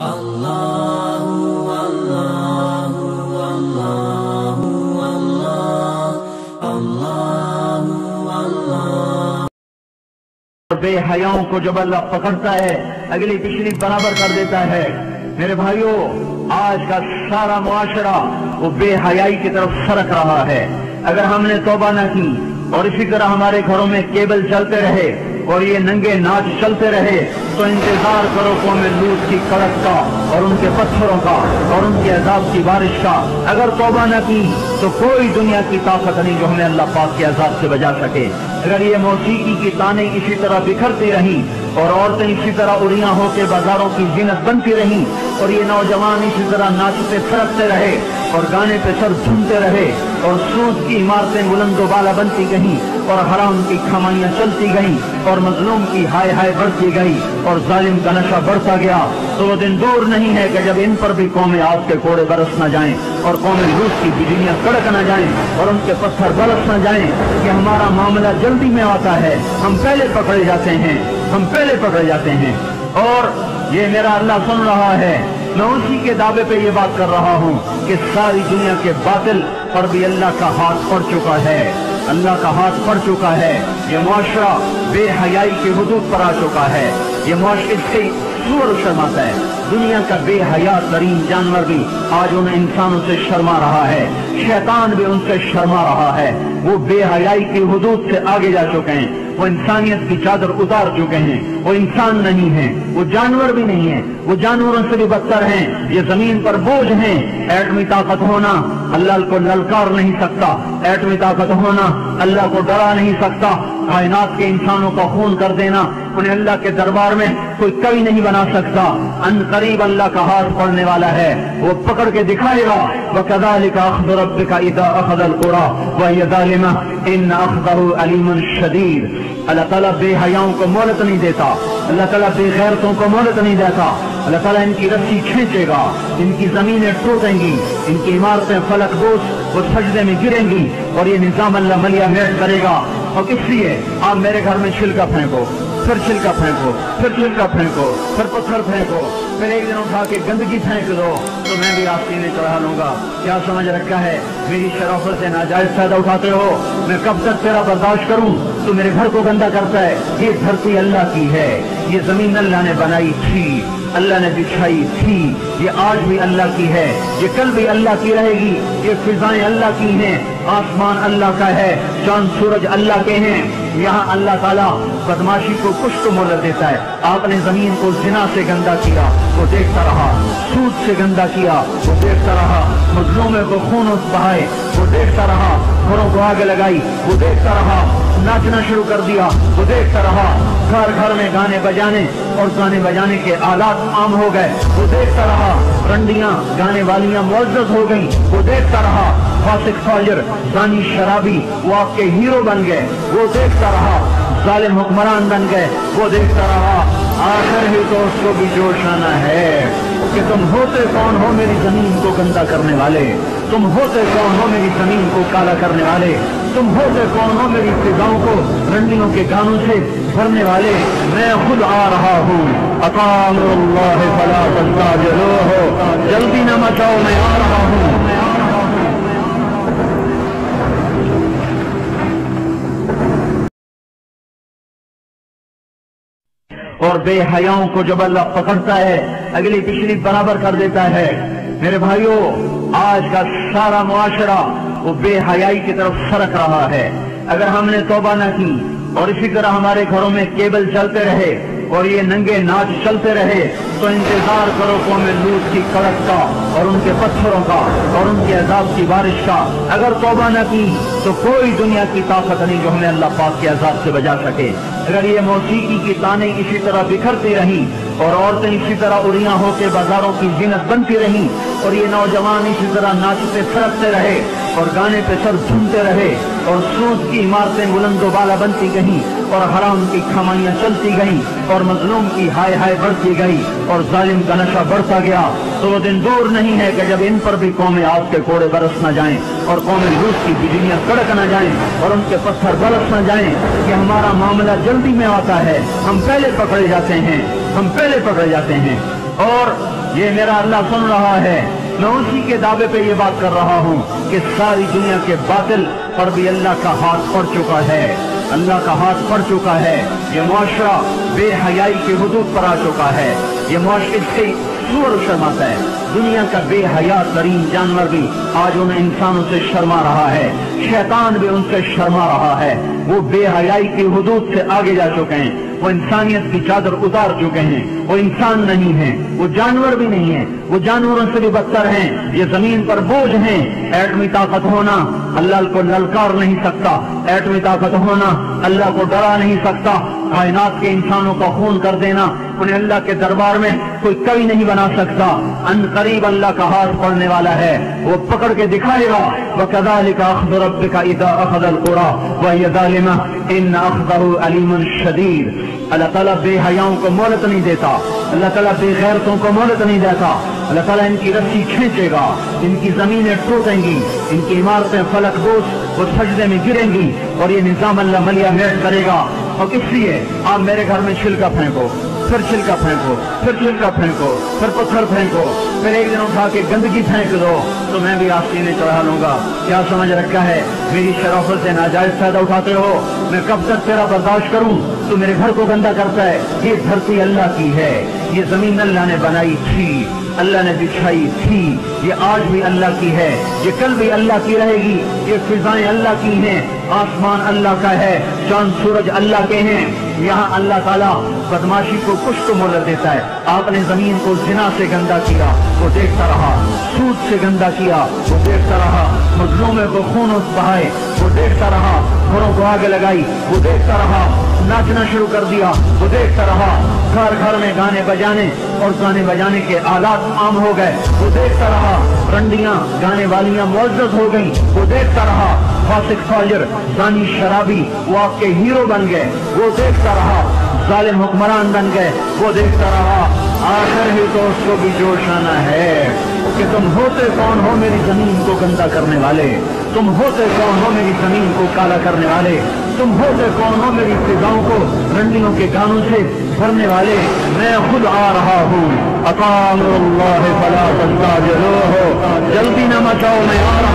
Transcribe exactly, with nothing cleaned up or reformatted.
بے حیاؤں کو جب اللہ پکڑتا ہے اگلی پچھلی برابر کر دیتا ہے۔ میرے بھائیوں، آج کا سارا معاشرہ وہ بے حیائی کی طرف سرک رہا ہے۔ اگر ہم نے توبہ نہ کی اور اسی طرح ہمارے گھروں میں کیبل چلتے رہے اور یہ ننگے ناچ چلتے رہے تو انتظار کرو قوم لوط کی کڑک کا اور ان کے پتھروں کا اور ان کے عذاب کی بارش کا۔ اگر توبہ نہ کی تو کوئی دنیا کی طاقت نہیں جو ہمیں اللہ پاک کے عذاب سے بچا سکے۔ اگر یہ موسیقی کی تانیں اسی طرح بکھرتی رہیں اور عورتیں اسی طرح اڑیاں ہو کے بازاروں کی زینت بنتی رہیں اور یہ نوجوان اسی طرح ناچتے پھرکتے رہے اور گانے پہ سر جھومتے رہے اور سود کی عمارتیں بلند و بالا بنتی گئیں اور حرام کی کمائیاں چلتی گئیں اور مظلوم کی ہائے ہائے بڑھتی گئی اور ظالم کا نشہ بڑھتا گیا، تو وہ دن دور نہیں ہے کہ جب ان پر بھی قوم عاد کے کوڑے برس نہ جائیں اور قوم لوط کی بجلیاں کڑک نہ جائیں اور ان کے پتھر برس نہ جائیں کہ ہمارا معاملہ جلدی میں آتا ہے، ہم پہلے پکڑے جاتے ہیں ہم پہلے پکڑے جاتے ہیں۔ اور یہ میرا اللہ سن رہا ہے، میں اسی کے دعوے پہ یہ بات کر رہا ہوں کہ ساری دنیا کے باطل پر بھی اللہ کا ہاتھ پڑ چکا ہے، اللہ کا ہاتھ پڑ چکا ہے۔ یہ معاشرہ بے حیائی کی حدود پر آ چکا ہے، یہ معاشرے سے سور شرماتا ہے۔ دنیا کا بے حیا ترین جانور بھی آج ان انسانوں سے شرما رہا ہے، شیطان بھی ان سے شرما رہا ہے۔ وہ بے حیائی کی حدود سے آگے جا چکے ہیں، وہ انسانیت کی چادر اتار چکے ہیں، وہ انسان نہیں ہیں، وہ جانور بھی نہیں ہیں، وہ جانوروں سے بھی بدتر ہیں، یہ زمین پر بوجھ ہیں۔ ایٹمی طاقت ہونا اللہ کو للکار نہیں سکتا، ایٹمی طاقت ہونا اللہ کو ڈرا نہیں سکتا، کائنات کے انسانوں کا خون کر دینا انہیں اللہ کے دربار میں کوئی کبھی نہیں بنا سکتا۔ ان قریب اللہ کا ہاتھ پڑنے والا ہے، وہ پکڑ کے دکھائے گا۔ وَكَذَلِكَ أَخْذُ رَبِّكَ إِذَا أَخَذَ الْقُرَىٰ وَهِيَ ظَالِمَةٌ إِنَّ أَخْذَهُ أَلِيمٌ شَدِيدٌ۔ اللہ تعالیٰ بے حیاؤں کو مہلت نہیں دیتا، اللہ تعالیٰ بے غیرتوں کو مہلت نہیں دیتا۔ اللہ تعالیٰ ان کی رسی کھینچے گا، ان کی زمینیں ٹوٹیں گی، ان کی عمارتیں فلک بوس وہ سجدے میں گریں گی اور یہ نظام اللہ ملیا میٹ کرے گا۔ اور کس لیے؟ آپ میرے گھر میں چھلکا پھینکو، پھر چھلکا پھینکو، پھر چھلکا پھینکو، پھر پتھر پھینکو، پھر ایک دن اٹھا کے گندگی پھینک دو تو میں بھی آپ سینے چڑھا لوں گا۔ کیا سمجھ رکھا ہے؟ میری شرافت سے ناجائز فائدہ اٹھاتے ہو، میں کب تک تیرا برداشت کروں؟ تو میرے گھر کو گندا کرتا ہے۔ یہ دھرتی اللہ کی ہے، یہ زمین اللہ نے بنائی تھی، اللہ نے بچھائی تھی، یہ آج بھی اللہ کی ہے، یہ کل بھی اللہ کی رہے گی، یہ فضائیں اللہ کی ہیں، آسمان اللہ کا ہے، چاند سورج اللہ کے ہیں۔ یہاں اللہ تعالیٰ بدماشی کو کچھ تو مہلت دیتا ہے۔ آپ نے زمین کو زنا سے گندا کیا، وہ دیکھتا رہا، سود سے گندا کیا، وہ دیکھتا رہا، مظلوموں کو خون بہائے وہ دیکھتا رہا، گھروں کو آگ لگائی وہ دیکھتا رہا، ناچنا شروع کر دیا وہ دیکھتا رہا، گھر گھر میں گانے بجانے اور گانے بجانے کے آلات عام ہو گئے وہ دیکھتا رہا، رنڈیاں گانے والیاں معزز ہو گئیں وہ دیکھتا رہا، فاسق فاجر زانی شرابی وہ آپ کے ہیرو بن گئے وہ دیکھتا رہا، ظالم حکمران بن گئے وہ دیکھتا رہا۔ آخر ہی تو اس کو بھی جوش آنا ہے کہ تم ہوتے کون ہو میری زمین کو گندا کرنے والے، تم ہوتے کون ہو میری زمین کو کالا کرنے والے، تم ہوتے کون ہو میری فضاؤں کو رنڈیوں کے گانوں سے بھرنے والے۔ میں خود آ رہا ہوں، اقامر اللہ فلا تستعجلوہ، جلدی نہ مچاؤ، میں آ رہا ہوں۔ اور بے حیاؤں کو جب اللہ پکڑتا ہے اگلی پچھلی برابر کر دیتا ہے۔ میرے بھائیوں، آج کا سارا معاشرہ وہ بے حیائی کی طرف سرک رہا ہے۔ اگر ہم نے توبہ نہ کی اور اسی طرح ہمارے گھروں میں کیبل چلتے رہے اور یہ ننگے ناچ چلتے رہے تو انتظار کرو قوم لوط کی کڑک کا اور ان کے پتھروں کا اور ان کے عذاب کی بارش کا۔ اگر توبہ نہ کی تو کوئی دنیا کی طاقت نہیں جو ہمیں اللہ پاک کے عذاب سے بچا سکے۔ اگر یہ موسیقی کی تانیں اسی طرح بکھرتی رہیں اور عورتیں اسی طرح اڑیاں ہو کے بازاروں کی زینت بنتی رہیں اور یہ نوجوان اسی طرح ناچتے پھرکتے رہے اور گانے پہ سر جھومتے رہے اور سود کی عمارتیں بلند و بالا بنتی گئیں اور حرام کی کمائیاں چلتی گئیں اور مظلوم کی ہائے ہائے بڑھتی گئی اور ظالم کا نشہ بڑھتا گیا، تو وہ دن دور نہیں ہے کہ جب ان پر بھی قوم عاد کے کوڑے برس نہ جائیں اور قوم لوط کی بجلیاں کڑک نہ جائیں اور ان کے پتھر برس نہ جائیں کہ ہمارا معاملہ جلدی میں آتا ہے، ہم پہلے پکڑے جاتے ہیں ہم پہلے پکڑے جاتے ہیں۔ اور یہ میرا اللہ سن رہا ہے. میں اسی کے دعوے پہ یہ بات کر رہا ہوں کہ ساری دنیا کے باطل پر بھی اللہ کا ہاتھ پڑ چکا ہے. اللہ کا ہاتھ پڑ چکا ہے. یہ معاشرہ بے حیائی کی حدود پر آ چکا ہے. یہ معاشرے سے سور شرماتا ہے. دنیا کا بے حیا ترین جانور بھی آج ان انسانوں سے شرما رہا ہے. شیطان بھی ان سے شرما رہا ہے. وہ بے حیائی کی حدود سے آگے جا چکے ہیں. وہ انسانیت کی چادر اتار چکے ہیں. وہ انسان نہیں ہیں, وہ جانور بھی نہیں ہیں, وہ جانوروں سے بھی بدتر ہیں. یہ زمین پر بوجھ ہیں. ایٹمی طاقت ہونا اللہ کو للکار نہیں سکتا. ایٹمی طاقت ہونا اللہ کو ڈرا نہیں سکتا. کائنات کے انسانوں کا خون کر دینا انہیں اللہ کے دربار میں کوئی کبھی نہیں بنا سکتا. ان قریب اللہ کا ہاتھ پڑنے والا ہے, وہ پکڑ کے دکھائے گا. وَكَذَلِكَ أَخْذُ رَبِّكَ إِذَا أَخَذَ الْقُرَىٰ وَهِيَ ظَالِمَةٌ إِنَّ أَخْذَهُ أَلِيمٌ شَدِيدٌ. اللہ تعالیٰ بے حیاؤں کو مہلت نہیں دیتا. اللہ تعالیٰ بے غیرتوں کو مہلت نہیں دیتا. اللہ تعالیٰ ان کی رسی کھینچے گا, ان کی زمینیں ٹوٹیں گی, ان کی عمارتیں فلک بوس وہ سجدے میں گریں گی, اور یہ نظام اللہ ملیا میٹ کرے گا. اور اس لیے آپ میرے گھر میں چھلکا پھینکو, پھر چھلکا پھینکو, پھر چھلکا پھینکو, پھر پتھر پھینکو, پھر ایک دن اٹھا کے گندگی پھینک دو تو میں بھی آستینے چڑھا لوں گا. کیا سمجھ رکھا ہے؟ میری شرافت سے ناجائز فائدہ اٹھاتے ہو. میں کب تک تیرا برداشت کروں؟ تو میرے گھر کو گندا کرتا ہے. یہ دھرتی اللہ کی ہے, یہ زمین اللہ نے بنائی تھی, اللہ نے بچھائی تھی. یہ آج بھی اللہ کی ہے, یہ کل بھی اللہ کی رہے گی. یہ فضائیں اللہ کی ہیں, آسمان اللہ کا ہے, چاند سورج اللہ کے ہیں. یہاں اللہ تعالیٰ بدماشی کو کچھ تو مہلت دیتا ہے. آپ نے زمین کو زنا سے گندا کیا, وہ دیکھتا رہا. سود سے گندا کیا, وہ دیکھتا رہا. مظلومے کو خون بہائے, وہ دیکھتا رہا. گھروں کو آگے لگائی, وہ دیکھتا رہا. ناچنا شروع کر دیا, وہ دیکھتا رہا. گھر گھر میں گانے بجانے اور گانے بجانے کے آلات عام ہو گئے, وہ دیکھتا رہا. رنڈیاں گانے والیاں معزز ہو گئیں, وہ دیکھتا رہا. فاسق فاجر زانی شرابی وہ آپ کے ہیرو بن گئے, وہ دیکھتا رہا. ظالم حکمران بن گئے, وہ دیکھتا رہا. آخر ہی تو اس کو بھی جوش آنا ہے کہ تم ہوتے کون ہو میری زمین کو گندا کرنے والے, تم ہوتے کون ہو میری زمین کو کالا کرنے والے, تم ہوتے کون ہو میری فضاؤں کو رنڈیوں کے گانوں سے بھرنے والے. میں خود آ رہا ہوں. اطاعوا اللہ فلا تستعجلوہ, جلدی نہ مچاؤ, میں آ رہا